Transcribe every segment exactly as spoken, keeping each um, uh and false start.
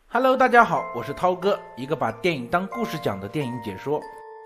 Hello， 大家好，我是涛哥，一个把电影当故事讲的电影解说。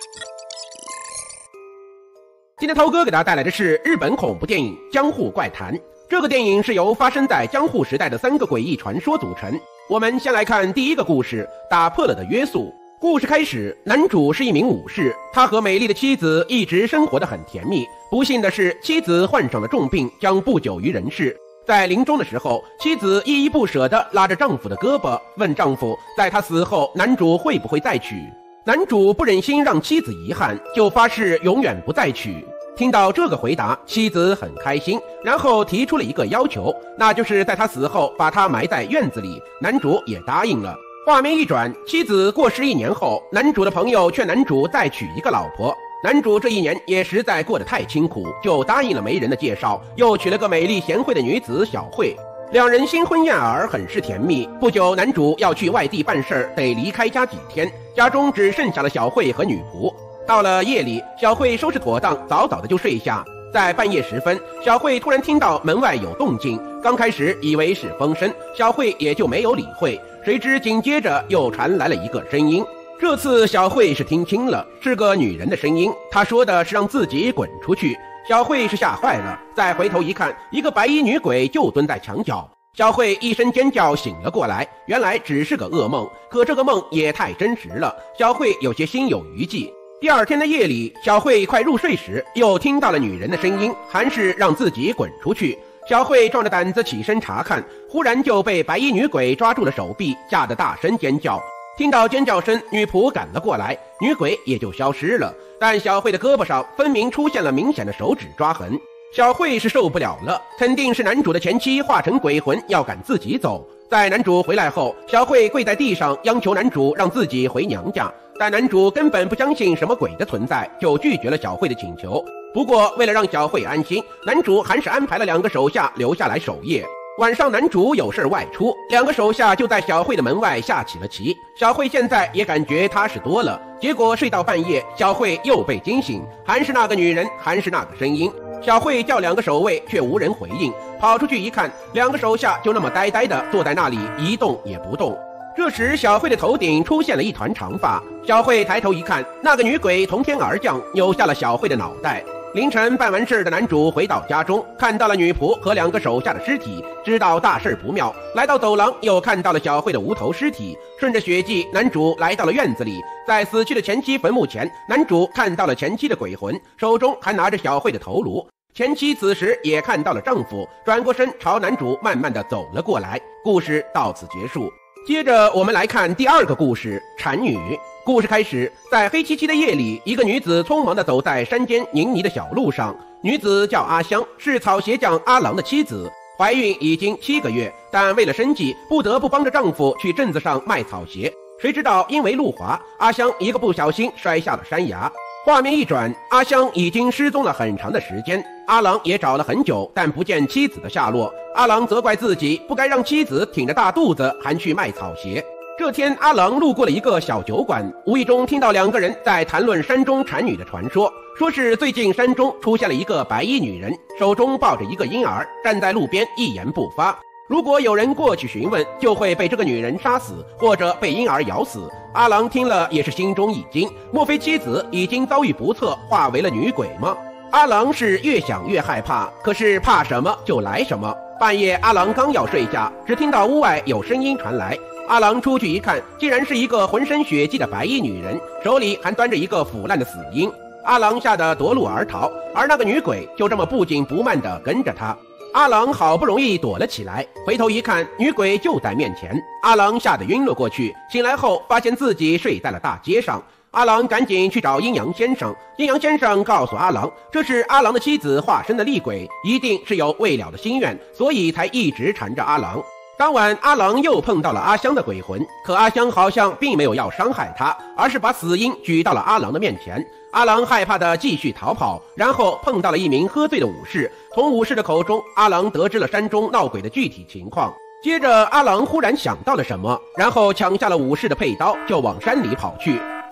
今天涛哥给大家带来的是日本恐怖电影《江户怪谈》。这个电影是由发生在江户时代的三个诡异传说组成。我们先来看第一个故事，打破了的约束。故事开始，男主是一名武士，他和美丽的妻子一直生活得很甜蜜。不幸的是，妻子患上了重病，将不久于人世。在临终的时候，妻子依依不舍地拉着丈夫的胳膊，问丈夫在他死后男主会不会再娶。男主不忍心让妻子遗憾，就发誓永远不再娶。听到这个回答，妻子很开心，然后提出了一个要求，那就是在他死后把他埋在院子里。男主也答应了。画面一转，妻子过世一年后，男主的朋友劝男主再娶一个老婆。男主这一年也实在过得太清苦，就答应了媒人的介绍，又娶了个美丽贤惠的女子小慧。两人新婚燕尔，很是甜蜜。不久，男主要去外地办事，得离开家几天，家中只剩下了小慧和女仆。到了夜里，小慧收拾妥当，早早的就睡下。在半夜时分，小慧突然听到门外有动静，刚开始以为是风声，小慧也就没有理会。谁知紧接着又传来了一个声音。这次小慧是听清了，是个女人的声音，她说的是让自己滚出去。小慧是吓坏了，再回头一看，一个白衣女鬼就蹲在墙角。小慧一声尖叫醒了过来，原来只是个噩梦，可这个梦也太真实了，小慧有些心有余悸。第二天的夜里，小慧快入睡时，又听到了女人的声音，还是让自己滚出去。小慧壮着胆子起身查看，忽然就被白衣女鬼抓住了手臂，吓得大声尖叫。听到尖叫声，女仆赶了过来，女鬼也就消失了。但小慧的胳膊上分明出现了明显的手指抓痕。小慧是受不了了，肯定是男主的前妻化成鬼魂要赶自己走。在男主回来后，小慧跪在地上央求男主让自己回娘家，但男主根本不相信什么鬼的存在，就拒绝了小慧的请求。不过为了让小慧安心，男主还是安排了两个手下留下来守夜。晚上男主有事外出，两个手下就在小慧的门外下起了棋。小慧现在也感觉踏实多了，结果睡到半夜，小慧又被惊醒，还是那个女人，还是那个声音。小慧叫两个守卫，却无人回应，跑出去一看，两个手下就那么呆呆地坐在那里，一动也不动。这时小慧的头顶出现了一团长发，小慧抬头一看，那个女鬼从天而降，扭下了小慧的脑袋。凌晨办完事的男主回到家中，看到了女仆和两个手下的尸体，知道大事不妙，来到走廊又看到了小慧的无头尸体。顺着血迹，男主来到了院子里，在死去的前妻坟墓前，男主看到了前妻的鬼魂，手中还拿着小慧的头颅。前妻此时也看到了丈夫，转过身朝男主慢慢的走了过来。故事到此结束。接着我们来看第二个故事，产女。故事开始，在黑漆漆的夜里，一个女子匆忙地走在山间泥泞的小路上。女子叫阿香，是草鞋匠阿郎的妻子，怀孕已经七个月，但为了生计，不得不帮着丈夫去镇子上卖草鞋。谁知道因为路滑，阿香一个不小心摔下了山崖。画面一转，阿香已经失踪了很长的时间，阿郎也找了很久，但不见妻子的下落。阿郎责怪自己不该让妻子挺着大肚子还去卖草鞋。这天，阿郎路过了一个小酒馆，无意中听到两个人在谈论山中产女的传说，说是最近山中出现了一个白衣女人，手中抱着一个婴儿，站在路边一言不发。如果有人过去询问，就会被这个女人杀死，或者被婴儿咬死。阿郎听了也是心中一惊，莫非妻子已经遭遇不测，化为了女鬼吗？阿郎是越想越害怕，可是怕什么就来什么。半夜，阿郎刚要睡下，只听到屋外有声音传来。阿郎出去一看，竟然是一个浑身血迹的白衣女人，手里还端着一个腐烂的死婴。阿郎吓得夺路而逃，而那个女鬼就这么不紧不慢地跟着他。阿郎好不容易躲了起来，回头一看，女鬼就在面前。阿郎吓得晕了过去，醒来后发现自己睡在了大街上。阿郎赶紧去找阴阳先生，阴阳先生告诉阿郎，这是阿郎的妻子化身的厉鬼，一定是有未了的心愿，所以才一直缠着阿郎。当晚，阿郎又碰到了阿香的鬼魂，可阿香好像并没有要伤害他，而是把死婴举到了阿郎的面前。阿郎害怕的继续逃跑，然后碰到了一名喝醉的武士，从武士的口中，阿郎得知了山中闹鬼的具体情况。接着，阿郎忽然想到了什么，然后抢下了武士的佩刀，就往山里跑去。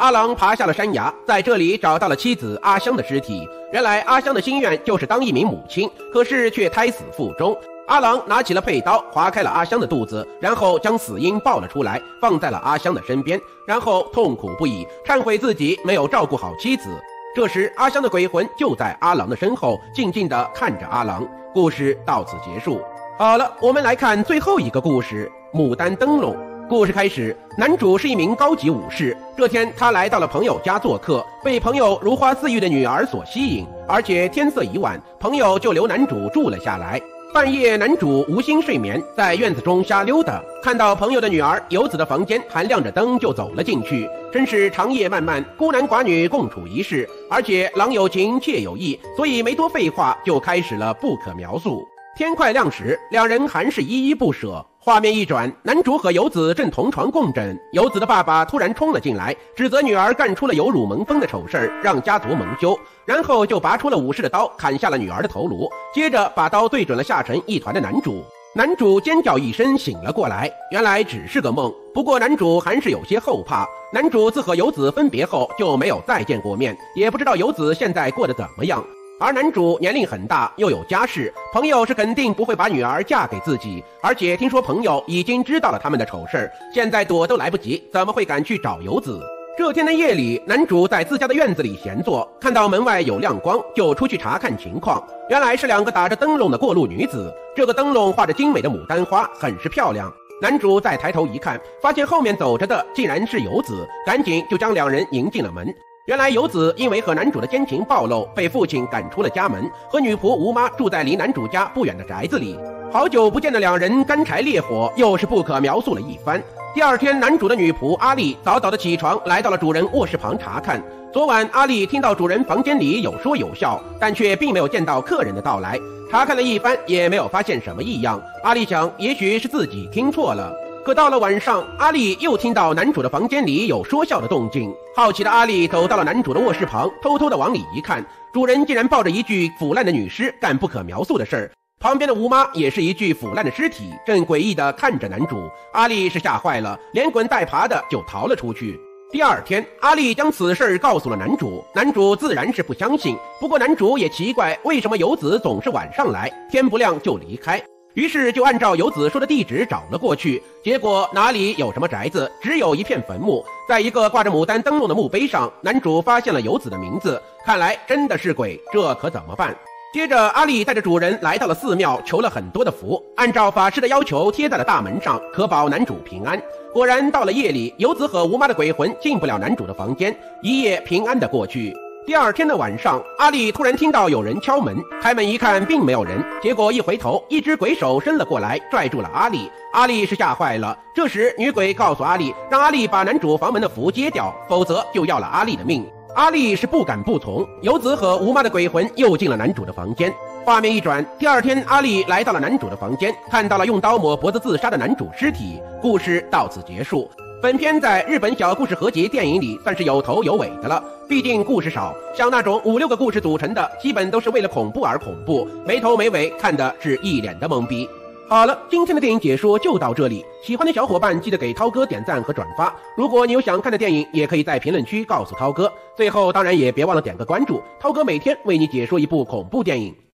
阿郎爬下了山崖，在这里找到了妻子阿香的尸体。原来阿香的心愿就是当一名母亲，可是却胎死腹中。阿郎拿起了佩刀，划开了阿香的肚子，然后将死婴抱了出来，放在了阿香的身边，然后痛苦不已，忏悔自己没有照顾好妻子。这时阿香的鬼魂就在阿郎的身后，静静地看着阿郎。故事到此结束。好了，我们来看最后一个故事，牡丹灯笼。故事开始，男主是一名高级武士。这天他来到了朋友家做客，被朋友如花似玉的女儿所吸引，而且天色已晚，朋友就留男主住了下来。半夜，男主无心睡眠，在院子中瞎溜达，看到朋友的女儿游子的房间还亮着灯，就走了进去。真是长夜漫漫，孤男寡女共处一室，而且郎有情妾有意，所以没多废话，就开始了不可描述。天快亮时，两人还是依依不舍。画面一转，男主和游子正同床共枕，游子的爸爸突然冲了进来，指责女儿干出了有辱门风的丑事，让家族蒙羞，然后就拔出了武士的刀，砍下了女儿的头颅，接着把刀对准了吓成一团的男主。男主尖叫一声醒了过来，原来只是个梦。不过男主还是有些后怕。男主自和游子分别后就没有再见过面，也不知道游子现在过得怎么样。而男主年龄很大，又有家室，朋友是肯定不会把女儿嫁给自己，而且听说朋友已经知道了他们的丑事，现在躲都来不及，怎么会敢去找游子？这天的夜里，男主在自家的院子里闲坐，看到门外有亮光，就出去查看情况。原来是两个打着灯笼的过路女子，这个灯笼画着精美的牡丹花，很是漂亮。男主再抬头一看，发现后面走着的竟然是游子，赶紧就将两人迎进了门。原来游子因为和男主的奸情暴露，被父亲赶出了家门，和女仆吴妈住在离男主家不远的宅子里。好久不见的两人干柴烈火，又是不可描述了一番。第二天，男主的女仆阿丽早早的起床，来到了主人卧室旁查看。昨晚阿丽听到主人房间里有说有笑，但却并没有见到客人的到来，查看了一番也没有发现什么异样。阿丽想，也许是自己听错了。可到了晚上，阿丽又听到男主的房间里有说笑的动静。好奇的阿丽走到了男主的卧室旁，偷偷的往里一看，主人竟然抱着一具腐烂的女尸，干不可描述的事儿。旁边的吴妈也是一具腐烂的尸体，正诡异的看着男主。阿丽是吓坏了，连滚带爬的就逃了出去。第二天，阿丽将此事告诉了男主，男主自然是不相信。不过男主也奇怪，为什么游子总是晚上来，天不亮就离开。于是就按照游子说的地址找了过去，结果哪里有什么宅子，只有一片坟墓。在一个挂着牡丹灯笼的墓碑上，男主发现了游子的名字，看来真的是鬼，这可怎么办？接着阿丽带着主人来到了寺庙，求了很多的符，按照法师的要求贴在了大门上，可保男主平安。果然到了夜里，游子和吴妈的鬼魂进不了男主的房间，一夜平安的过去。第二天的晚上，阿丽突然听到有人敲门，开门一看并没有人，结果一回头，一只鬼手伸了过来，拽住了阿丽。阿丽是吓坏了。这时女鬼告诉阿丽，让阿丽把男主房门的符揭掉，否则就要了阿丽的命。阿丽是不敢不从，游子和吴妈的鬼魂又进了男主的房间。画面一转，第二天阿丽来到了男主的房间，看到了用刀抹脖子自杀的男主尸体。故事到此结束。本片在日本小故事合集电影里算是有头有尾的了，毕竟故事少，像那种五六个故事组成的，基本都是为了恐怖而恐怖，没头没尾，看的是一脸的懵逼。好了，今天的电影解说就到这里，喜欢的小伙伴记得给涛哥点赞和转发。如果你有想看的电影，也可以在评论区告诉涛哥。最后当然也别忘了点个关注，涛哥每天为你解说一部恐怖电影。